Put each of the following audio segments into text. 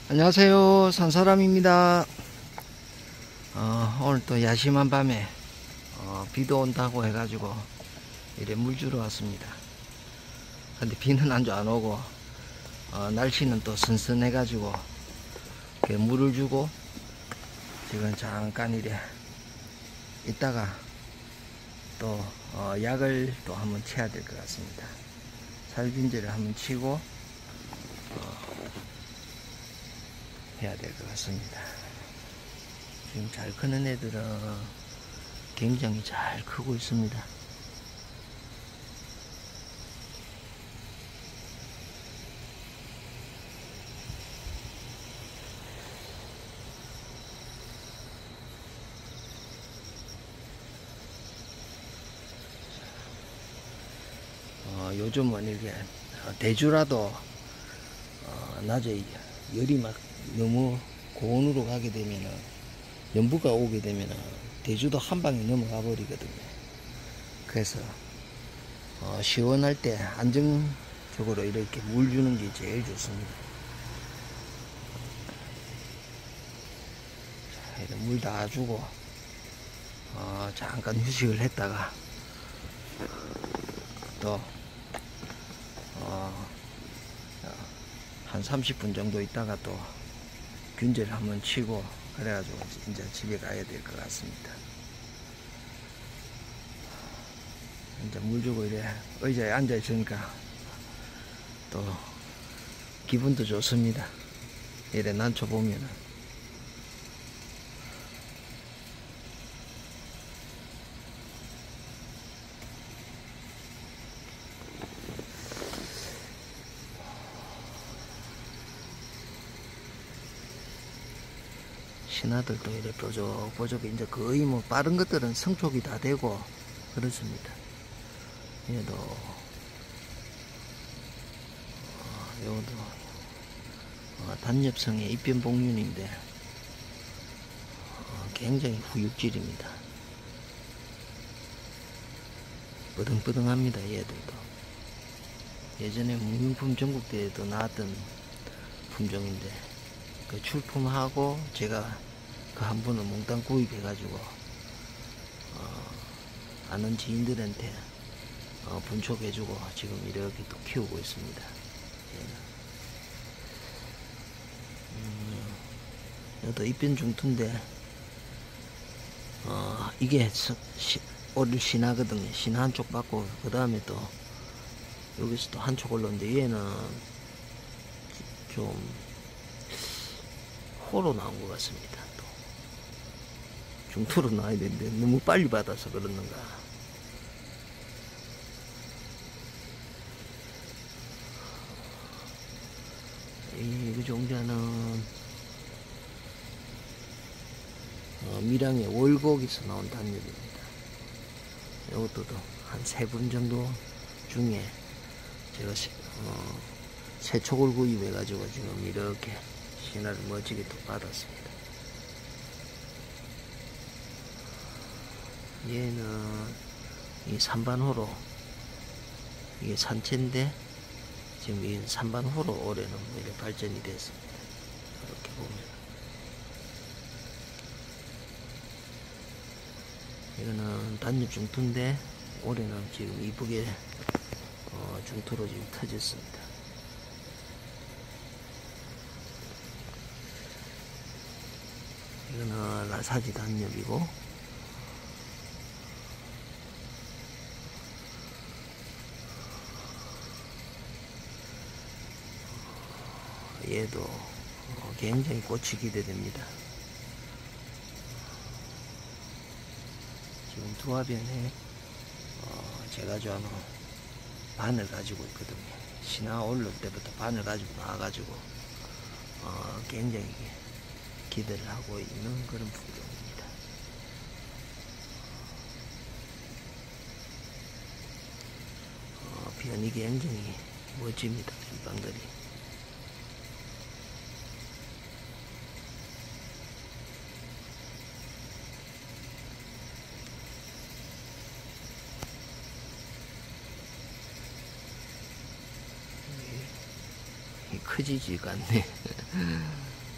안녕하세요, 산사람입니다. 오늘 또 야심한 밤에 비도 온다고 해가지고 이래 물 주러 왔습니다. 근데 비는 안 오고 날씨는 또 선선해가지고 물을 주고 지금 잠깐 이래 이따가 또 약을 또 한번 쳐야 될 것 같습니다. 살균제를 한번 치고 해야 될 것 같습니다. 지금 잘 크는 애들은 굉장히 잘 크고 있습니다. 요즘은 이게 대주라도 낮에 열이 막 너무 고온으로 가게 되면은 연부가 오게 되면은 대주도 한 방에 넘어가 버리거든요. 그래서 시원할 때 안정적으로 이렇게 물 주는 게 제일 좋습니다. 자, 이렇게 물 다 주고 잠깐 휴식을 했다가 또 한 30분 정도 있다가 또 균제를 한번 치고 그래가지고 이제 집에 가야 될 것 같습니다. 이제 물 주고 이래 의자에 앉아 있으니까 또 기분도 좋습니다. 이래 난초 보면은. 신하들도 이래 뾰족뾰족 이제 거의 뭐 빠른 것들은 성촉이 다 되고 그렇습니다. 얘도 요것도 단엽성의 입변복륜인데 굉장히 후육질입니다. 뻐등뻐등합니다. 얘들도 예전에 무명품 전국대회에도 나왔던 품종인데 그 출품하고 제가 그 한 분을 몽땅 구입해가지고 아는 지인들한테 분촉해주고 지금 이렇게 또 키우고 있습니다. 여도 입변 중투인데 이게 오늘 신하거든요. 신하 한쪽 받고 그 다음에 또 여기서 또 한쪽 올라오는데 얘는 좀 호로 나온 것 같습니다. 또 중투로 나와야 되는데 너무 빨리 받아서 그러는가. 이 종자는 밀양의 월곡에서 나온 단엽입니다. 이것도 한 3분 정도 중에 제가 새촉을 구입해가지고 지금 이렇게 신화를 멋지게 또 받았습니다. 얘는 이 산반호로 이게 산채인데 지금 이 산반호로 올해는 이렇게 발전이 됐습니다. 이렇게 보면 이거는 단엽 중투인데 올해는 지금 이쁘게 중투로 지금 터졌습니다. 이거는 라사지 단엽이고 얘도 굉장히 꽃이 기대됩니다. 지금 두 화변에 제가 좋아하는 반을 가지고 있거든요. 신화 올릴 때부터 반을 가지고 나와가지고 굉장히 기대를 하고 있는 그런 품종입니다. 변이 굉장히 멋집니다. 잎방들이. 커지지가 않네.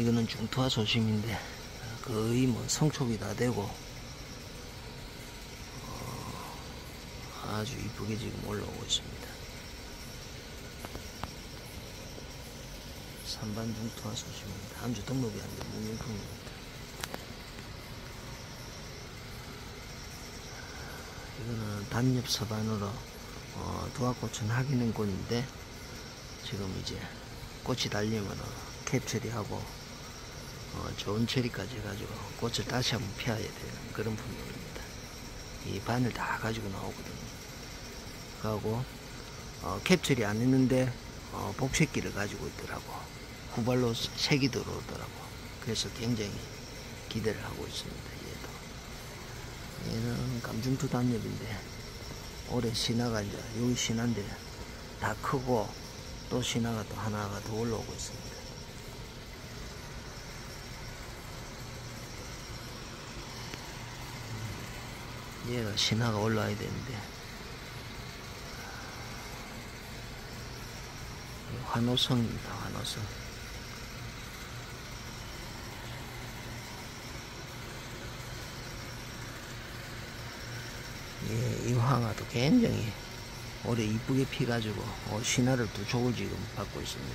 이거는 중투화 소심인데 거의 뭐 성촉이 다 되고 아주 이쁘게 지금 올라오고 있습니다. 산반 중투화 소심입니다. 암주 등록이 안 된 무명품입니다. 이거는 단엽 서반으로 두화꽃은 하기는 꽃인데 지금 이제 꽃이 달리면 캡 처리하고 좋은 처리까지 해가지고 꽃을 다시 한번 펴야 되는 그런 품목입니다. 이 바늘 다 가지고 나오거든요. 하고 캡 처리 안 했는데 복색기를 가지고 있더라고. 후발로 색이 들어오더라고. 그래서 굉장히 기대를 하고 있습니다. 얘는 감중투 단엽인데 올해 신화가 이제 여기 신화인데 다 크고 또 신화가 또 하나가 더 올라오고 있습니다. 얘가 신화가 올라와야 되는데 환호성입니다. 환호성. 예, 이 황화도 굉장히 올해 이쁘게 피가지고 신화를 두 촉을 지금 받고 있습니다.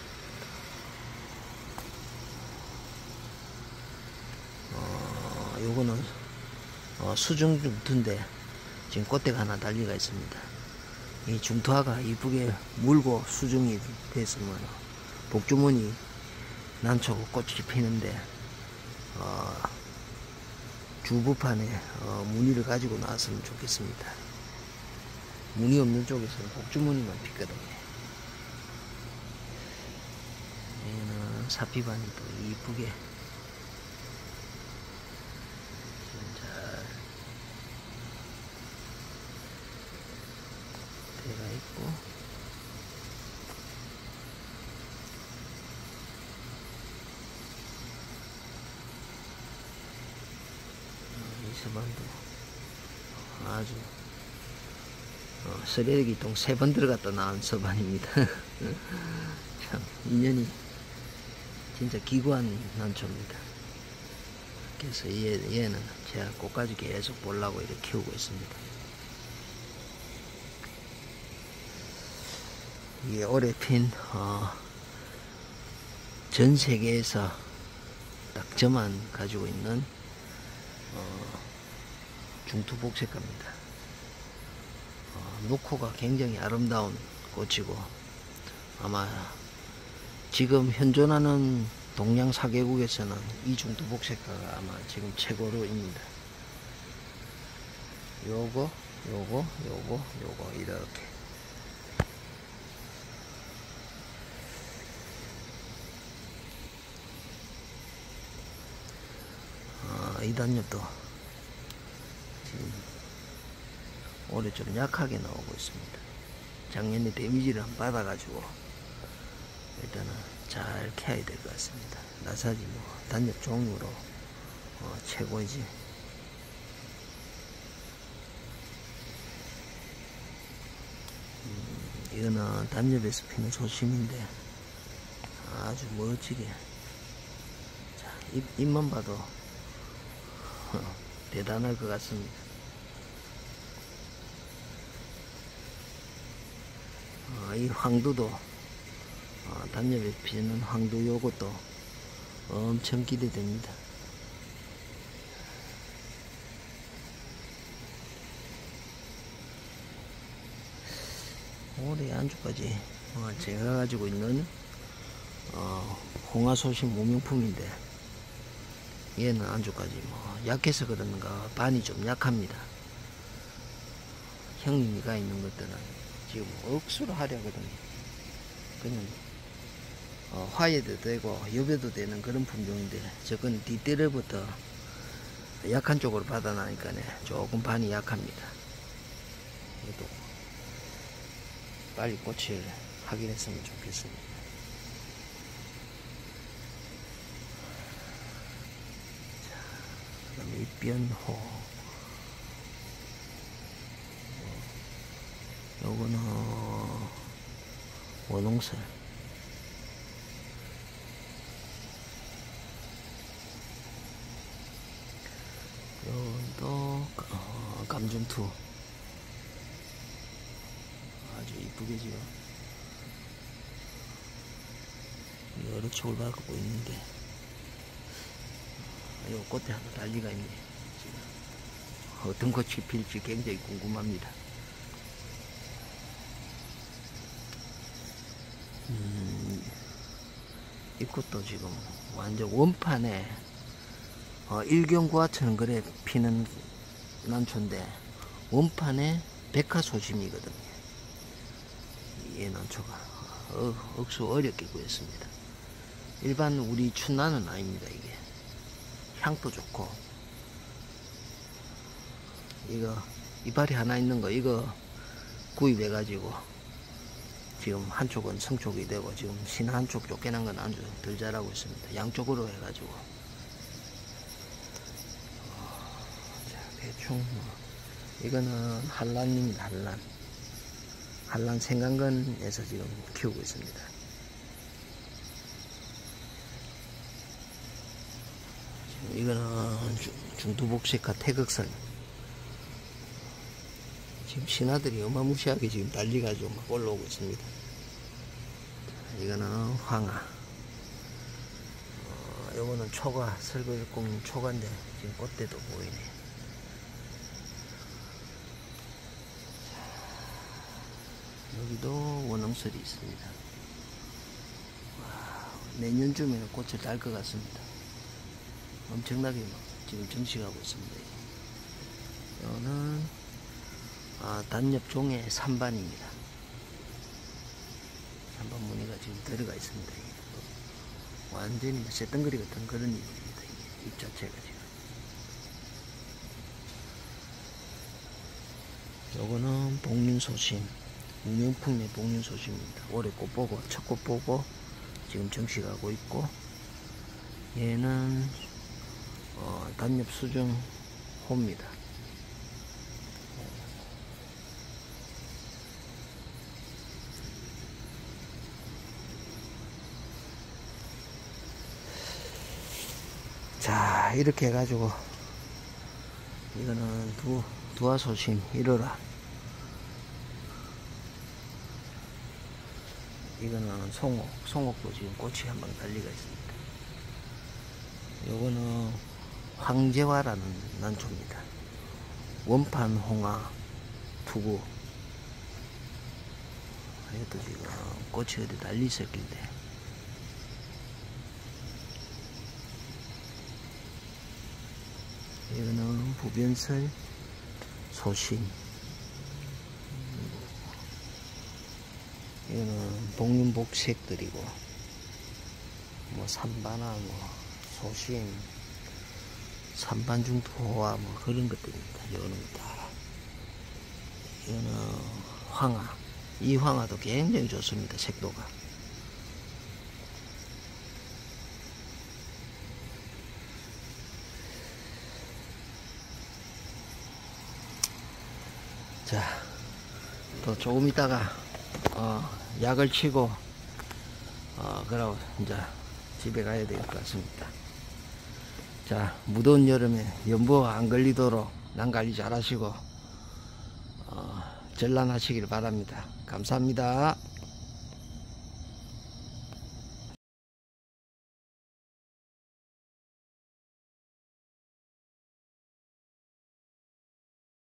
요거는 수중 중투인데 지금 꽃대가 하나 달리가 있습니다. 이 중투화가 이쁘게 물고 수중이 됐으면 복주머니 난초고 꽃이 피는데 주부판에 무늬를 가지고 나왔으면 좋겠습니다. 무늬 없는 쪽에서는 복주머니만 피거든요. 얘는 사피반이 또 이쁘게 잘 되어 있고 이 서반도 아주 서래기통 3번 들어갔다 나온 서반입니다. 참 인연이 진짜 기구한 난초입니다. 그래서 얘는 제가 꽃까지 계속 보려고 이렇게 키우고 있습니다. 이게 올해 핀 전 세계에서 딱 저만 가지고 있는 중투복색가입니다. 노코가 굉장히 아름다운 꽃이고 아마 지금 현존하는 동양 4개국에서는 이 중투복색가가 아마 지금 최고로입니다. 요거 이렇게 이 단엽도 지금 올해 좀 약하게 나오고 있습니다. 작년에 데미지를 한 받아가지고 일단은 잘 캐야 될 것 같습니다. 나사지 뭐 단엽 종류로 최고이지. 이거는 단엽에서 피는 소심인데 아주 멋지게 자, 잎만 봐도 대단할 것 같습니다. 이 황두도 단엽에 피는 황두 요것도 엄청 기대됩니다. 올해 안주까지 제가 가지고 있는 홍화소심 무명품인데 얘는 안주까지 뭐 약해서 그런가 반이 좀 약합니다. 형님이가 있는 것들은 지금 억수로 하려거든요. 그냥 화해도 되고 여배도 되는 그런 품종인데 저건 뒷때려부터 약한 쪽으로 받아나니까 조금 반이 약합니다. 그래도 빨리 꽃을 확인했으면 좋겠습니다. 자, 그다음에 입변호. 요거는 원홍설. 단중투 아주 이쁘게 지금 여러 촉을 받고 있는데, 요 꽃에 하나 달리가 있네. 지금 어떤 꽃이 필지 굉장히 궁금합니다. 이 꽃도 지금 완전 원판에 일경구화처럼 그래 피는 난초인데, 원판에 백화소심이거든요. 이 난초가 억수 어렵게 구했습니다. 일반 우리 춘나는 아닙니다. 이게 향도 좋고, 이거 이파리 하나 있는 거 이거 구입해 가지고 지금 한쪽은 성촉이 되고, 지금 신 한쪽 쫓겨난 건 아주 덜 자라고 있습니다. 양쪽으로 해 가지고 대충 이거는 한란입니다. 한란 생강근에서 지금 키우고 있습니다. 지금 이거는 중두복식과 태극선. 지금 신하들이 어마무시하게 지금 달리가지고 막 올라오고 있습니다. 이거는 황화. 요거는 초가, 설거지공 초가인데 지금 꽃대도 보이네. 여기도 원앙설이 있습니다. 와, 내년쯤에는 꽃을 달 것 같습니다. 엄청나게 막 지금 정식하고 있습니다. 이거는 단엽종의 산반입니다. 산반 무늬가 지금 들어가 있습니다. 완전히 새덩거리 같은 그런 잎입니다. 잎 자체가 지금. 요거는 복륜소심, 무명풍의 복륜소심입니다. 올해 꽃 보고, 첫 꽃 보고 지금 정식하고 있고, 얘는 단엽수중 호입니다. 자, 이렇게 해가지고 이거는 두화소심 이뤄라. 이거는 송옥도 지금 꽃이 한방 달리가 있습니다. 요거는 황제화라는 난초입니다. 원판 홍화 투구. 이것도 지금 꽃이 어디 달리 있었길래. 이거는 부변설 소심. 이거는 복륜복색들이고, 뭐 산반화, 뭐 소심, 산반중토화 뭐 그런 것들입니다. 이거는 다. 이거는 황화. 이 황화도 굉장히 좋습니다. 색도가. 자, 또 조금 있다가 약을 치고 그러고 이제 집에 가야 될 것 같습니다. 자, 무더운 여름에 연보 안 걸리도록 난관리 잘 하시고 전란하시길 바랍니다. 감사합니다.